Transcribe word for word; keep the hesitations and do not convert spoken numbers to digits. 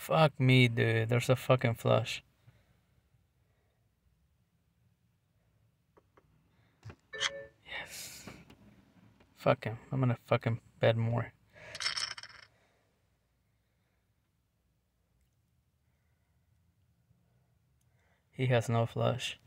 Fuck me, dude. There's a fucking flush. Yes. Fuck him. I'm gonna fucking bet more. He has no flush.